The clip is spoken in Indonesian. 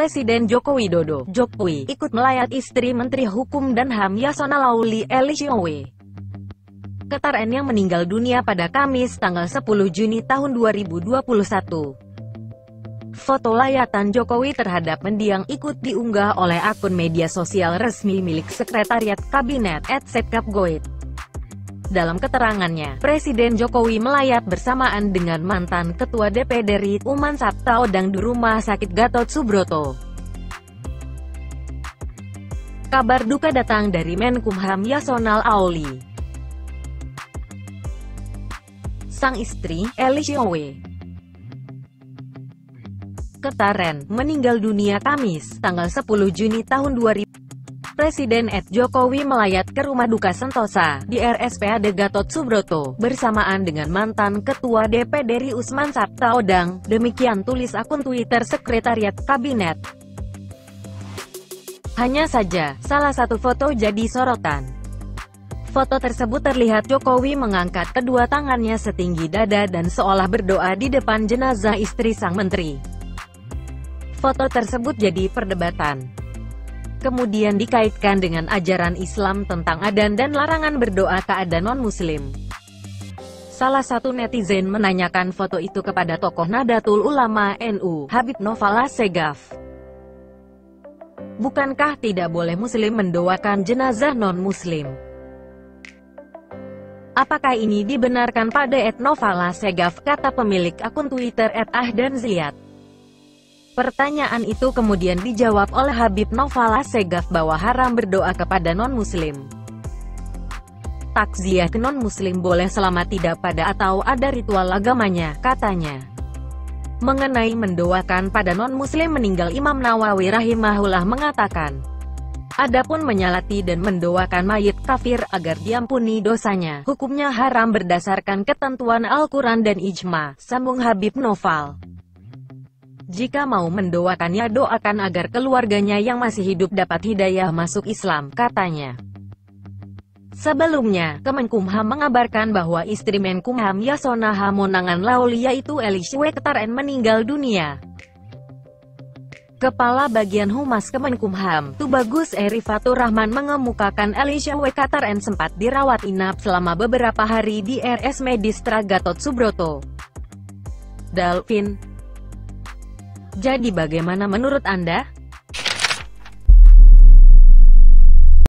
Presiden Joko Widodo, Jokowi, ikut melayat istri Menteri Hukum dan HAM Yasona Lawli Elisyawe Ketar N yang meninggal dunia pada Kamis tanggal 10 Juni tahun 2021. Foto layatan Jokowi terhadap mendiang ikut diunggah oleh akun media sosial resmi milik Sekretariat Kabinet @setkapgoid. Dalam keterangannya, Presiden Jokowi melayat bersamaan dengan mantan Ketua DPD RI, Uman Saptaodang di Rumah Sakit Gatot Subroto. Kabar duka datang dari Menkumham Yasona Lawli. Sang istri, Elisyawe Ketar N, meninggal dunia Kamis, tanggal 10 Juni tahun 2000. Presiden Jokowi melayat ke rumah duka Sentosa, di RSPAD Gatot Subroto, bersamaan dengan mantan Ketua DPD RI Usman Sabtaodang, demikian tulis akun Twitter Sekretariat Kabinet. Hanya saja, salah satu foto jadi sorotan. Foto tersebut terlihat Jokowi mengangkat kedua tangannya setinggi dada dan seolah berdoa di depan jenazah istri sang menteri. Foto tersebut jadi perdebatan. Kemudian dikaitkan dengan ajaran Islam tentang adzan dan larangan berdoa ke adzan non-muslim. Salah satu netizen menanyakan foto itu kepada tokoh Nahdlatul Ulama NU, Habib Noval Assegaf. Bukankah tidak boleh muslim mendoakan jenazah non-muslim? Apakah ini dibenarkan pada Noval Assegaf, kata pemilik akun Twitter @ahdanzliat. Pertanyaan itu kemudian dijawab oleh Habib Noval Assegaf bahwa haram berdoa kepada non-muslim. Takziah ke non-muslim boleh selama tidak pada atau ada ritual agamanya, katanya. Mengenai mendoakan pada non-muslim meninggal, Imam Nawawi rahimahullah mengatakan, adapun menyalati dan mendoakan mayit kafir agar diampuni dosanya, hukumnya haram berdasarkan ketentuan Al-Quran dan Ijma, sambung Habib Noval. Jika mau mendoakannya, doakan agar keluarganya yang masih hidup dapat hidayah masuk Islam, katanya. Sebelumnya, Kemenkumham mengabarkan bahwa istri Menkumham Yasona Hamonangan Lawli yaitu Elisyawe Ketar N meninggal dunia. Kepala Bagian Humas Kemenkumham, Tubagus Rifatur Rahman mengemukakan Elisyawe Ketar N sempat dirawat inap selama beberapa hari di RS Medistra Gatot Subroto. Dalvin. Jadi bagaimana menurut Anda?